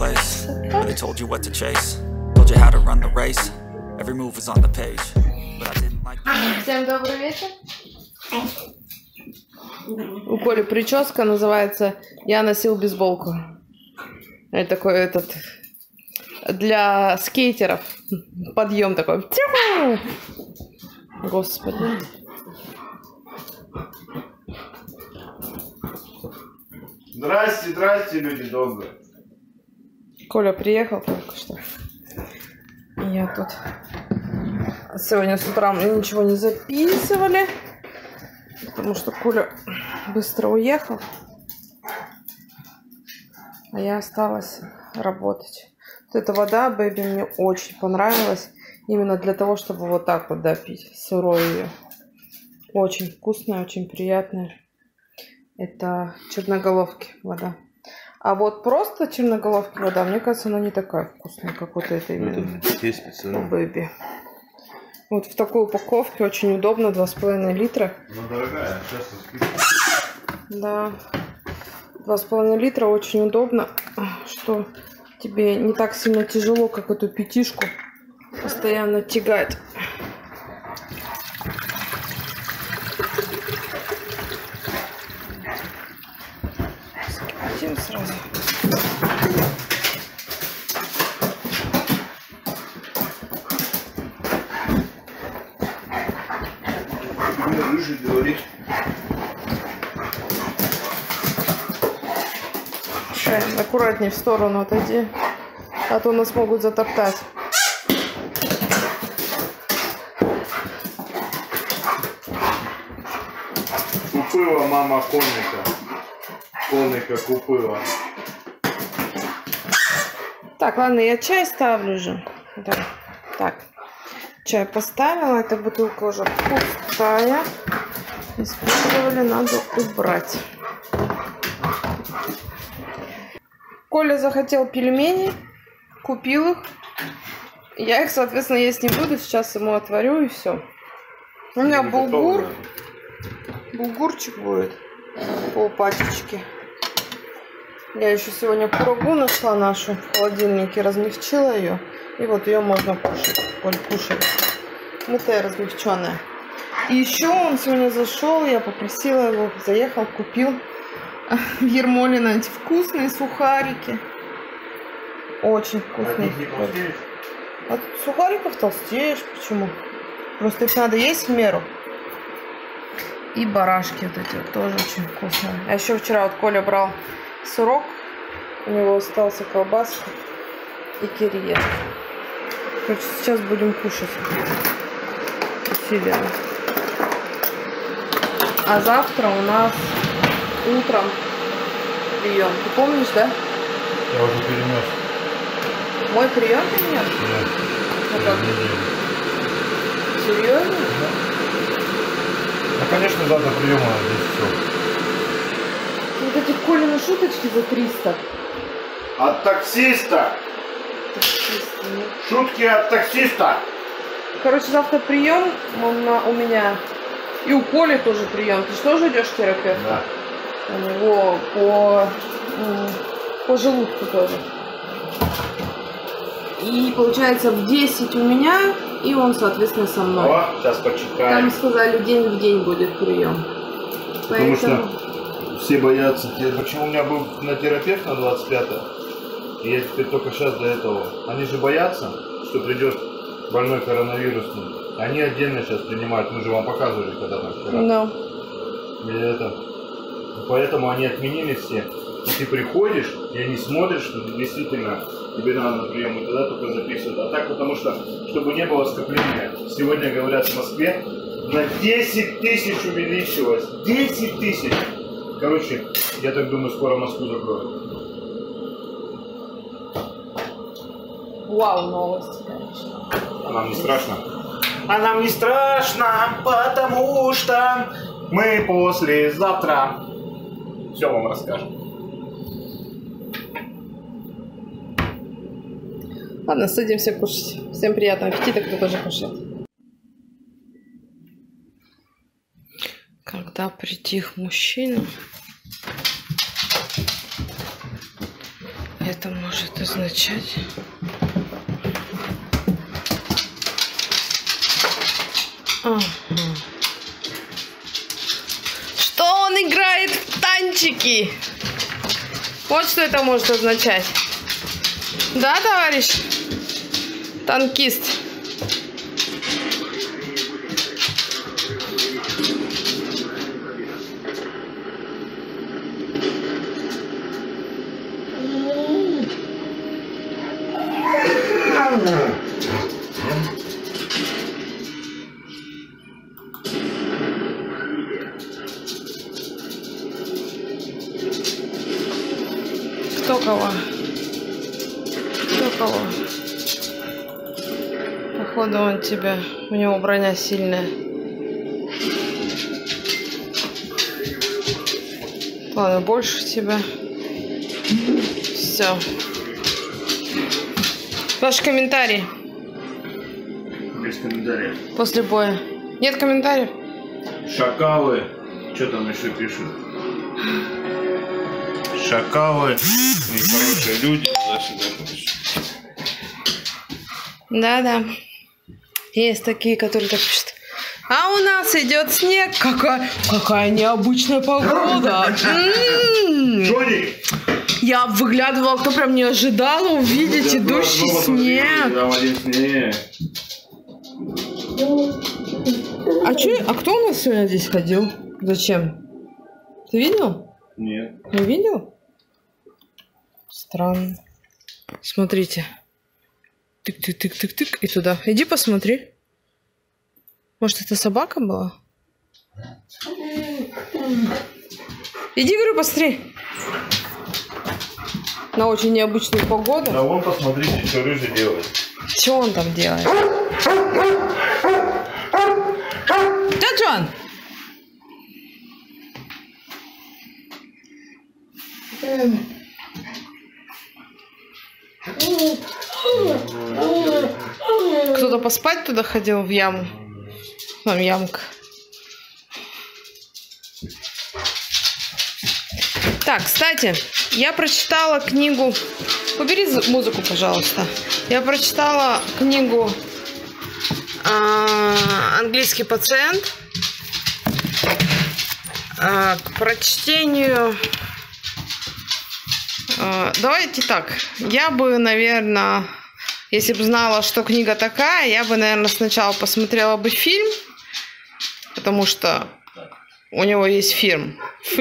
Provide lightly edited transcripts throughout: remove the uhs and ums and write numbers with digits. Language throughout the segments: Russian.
place. Really told you what to chase. Told you how to run the race. Every move was on the page. But I didn't like that. Всем добрый вечер. У Коли прическа называется «Я носил бейсболку». Это такой этот для скейтеров подъем такой. Господи. Здрасте, здрасте, люди добрые. Коля приехал только что. Я тут сегодня с утра мы ничего не записывали, потому что Коля быстро уехал, а я осталась работать. Вот эта вода, бэби, мне очень понравилась. Именно для того, чтобы вот так вот допить, сырой ее. Очень вкусная, очень приятная. Это черноголовки вода. А вот просто черноголовки вода, мне кажется, она не такая вкусная, как вот эта именно. Есть специально. Бэби. Вот в такой упаковке очень удобно, 2,5 литра. Ну, дорогая, сейчас распишем. Да. 2,5 литра очень удобно, что тебе не так сильно тяжело, как эту пятишку постоянно тягать. Скипятим сразу. Рыжий говорит. Аккуратнее в сторону отойди, а то нас могут затоптать. Купила мама конника. Конника купила. Так, ладно, я чай ставлю же. Да. Так, чай поставила, эта бутылка уже пустая. Использовали, надо убрать. Коля захотел пельмени, купил их. Я их, соответственно, есть не буду. Сейчас ему отварю и все. У меня булгурчик будет. Полпачечки. Я еще сегодня курагу нашла нашу в холодильнике, размягчила ее. И вот ее можно кушать. Коль, кушай. Мытая, размягченная. И еще он сегодня зашел, я попросила его, заехал, купил в Ермолино эти вкусные сухарики. Очень вкусные. От сухариков толстеешь. Почему? Просто их надо есть в меру. И барашки вот эти вот тоже очень вкусные. А еще вчера вот Коля брал сырок. У него остался колбаска и кириешки. Короче, сейчас будем кушать. Усиленно. А завтра у нас утром прием. Ты помнишь, да? Я уже перенес. Мой прием перенес? Нет. Ну как? Серьезно? Да. Ну, конечно, завтра приема на 10 часов. Вот эти Колины шуточки за 300. От таксиста! Таксист, нет. Шутки от таксиста! Короче, завтра прием у меня. И у Коли тоже прием. Ты же тоже идешь к терапевту? Да. У него по желудку тоже. И получается в 10 у меня, и он, соответственно, со мной. О, сейчас почитаем. Там сказали, день в день будет прием. Потому Поэтому... что все боятся. Почему у меня был на терапевт на 25-е? И я теперь только сейчас до этого. Они же боятся, что придет больной коронавирусным. Они отдельно сейчас принимают. Мы же вам показывали, когда там вчера. No. И это. Поэтому они отменили все. И ты приходишь, и они смотрят, что действительно тебе надо на прием, и тогда только записывают. А так, потому что, чтобы не было скопления, сегодня, говорят, в Москве на 10 тысяч увеличилось. 10 тысяч! Короче, я так думаю, скоро Москву закроют. Вау, новости, конечно. А нам не страшно? А нам не страшно, потому что мы послезавтра все вам расскажем. Ладно, садимся кушать. Всем приятного аппетита, кто тоже кушает. Когда притих мужчина, это может означать? Ага. Что он играет в танчики? Вот что это может означать. Да, товарищ? Танкист. Кто кого? Кто кого? Походу он тебя. У него броня сильная. Ладно, больше тебя. Все. Ваши комментарии. Без комментариев. После боя. Нет комментариев? Шакалы. Что там еще пишут? Шакалы. Нехорошие люди. Да-да. Есть такие, которые так пишут. А у нас идет снег. Какая необычная погода. Джонни! Я выглядывала, кто прям не ожидала увидеть идущий снег. Там один снег. А кто у нас сегодня здесь ходил? Зачем? Ты видел? Нет. Не видел? Странно. Смотрите. Тык-тык-тык-тык-тык. И туда. Иди посмотри. Может, это собака была? Иди, говорю, посмотри. На очень необычную погоду. Да вон, посмотрите, что рыжий делает. Что он там делает? Джон! Кто-то поспать туда ходил в яму. Там ямка. Так, кстати, я прочитала книгу. Убери музыку, пожалуйста. Я прочитала книгу «Английский пациент». К прочтению... Давайте так. Я бы, наверное, если бы знала, что книга такая, я бы, наверное, сначала посмотрела бы фильм, потому что у него есть фильм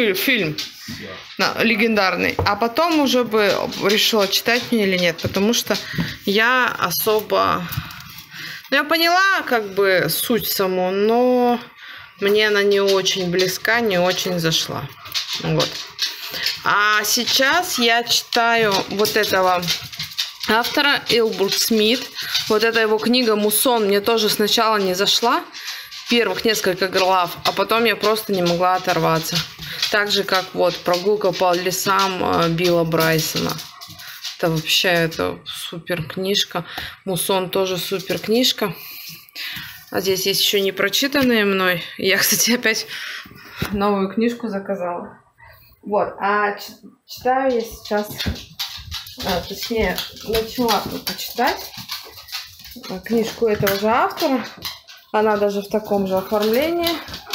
легендарный, а потом уже бы решила, читать мне или нет, потому что я особо... Ну, я поняла, как бы, суть саму, но мне она не очень близка, не очень зашла. Вот. А сейчас я читаю вот этого автора, Илбург Смит. Вот эта его книга «Мусон» мне тоже сначала не зашла. Первых несколько глав, а потом я просто не могла оторваться. Так же, как вот «Прогулка по лесам» Билла Брайсона. Это вообще супер книжка. «Мусон» тоже супер книжка. А здесь есть еще не прочитанные мной. Я, кстати, опять новую книжку заказала. Вот, а читаю я сейчас, точнее, начала почитать книжку этого же автора. Она даже в таком же оформлении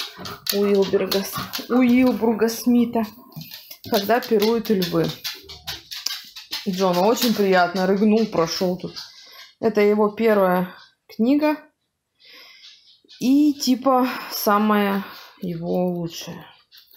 Уилбурга Смита. «Когда пируют львы». Джона очень приятно рыгнул, прошел тут. Это его первая книга. И типа самая его лучшая.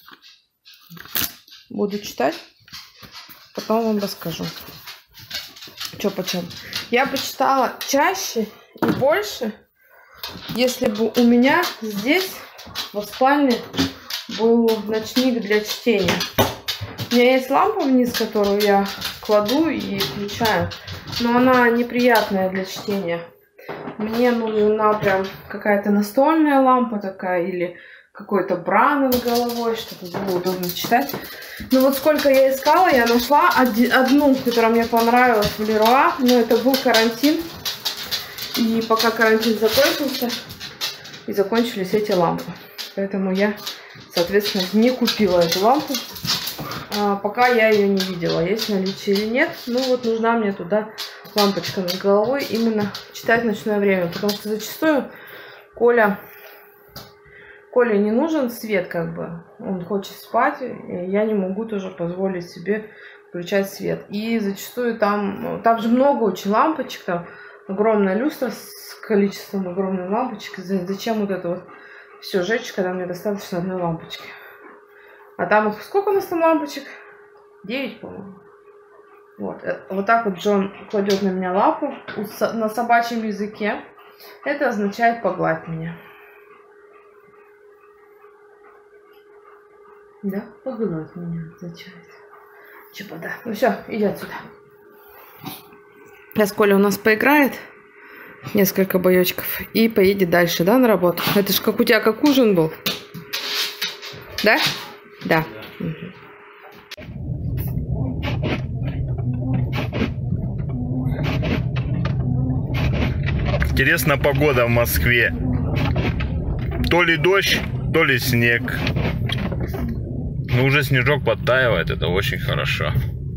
Буду читать, потом вам расскажу, что почем. Я почитала чаще и больше, если бы у меня здесь в спальне был ночник для чтения. У меня есть лампа вниз, которую я кладу и включаю, но она неприятная для чтения. Мне нужна прям какая-то настольная лампа такая или какой-то бра над головой, чтобы было удобно читать. Ну вот сколько я искала, я нашла одну, которая мне понравилась в Леруа, но это был карантин. И пока карантин закончился, и закончились эти лампы. Поэтому я, соответственно, не купила эту лампу. Пока я ее не видела, есть наличие или нет. Ну вот нужна мне туда лампочка над головой, именно читать в ночное время. Потому что зачастую Коле не нужен свет, как бы. Он хочет спать, и я не могу тоже позволить себе включать свет. И зачастую там же много очень лампочек, там огромная люстра с количеством огромных лампочек. Зачем вот это вот все жечь, когда мне достаточно одной лампочки? А там вот сколько у нас там лампочек? 9, по-моему. Вот так вот Джон кладет на меня лапу на собачьем языке. Это означает погладь меня. Да, погладь меня означает. Чепода. Ну все, иди отсюда. Сейчас Коля у нас поиграет. Несколько боечков. И поедет дальше, да, на работу? Это ж как у тебя как ужин был. Да? Да. Интересна погода в Москве. То ли дождь, то ли снег. Но уже снежок подтаивает, это очень хорошо.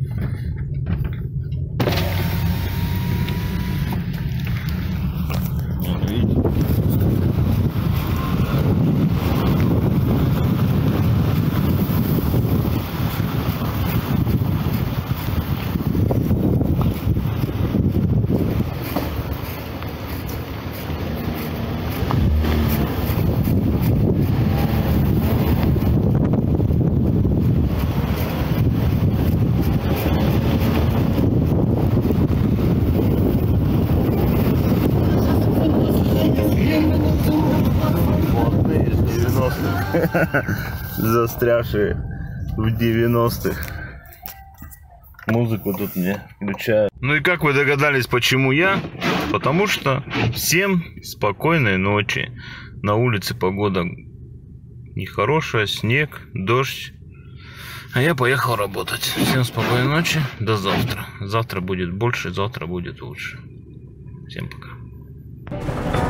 Застрявшие в 90-х. Музыку тут мне включают. Ну и как вы догадались, почему я? Потому что всем спокойной ночи. На улице погода нехорошая, снег, дождь. А я поехал работать. Всем спокойной ночи, до завтра. Завтра будет больше, завтра будет лучше. Всем пока.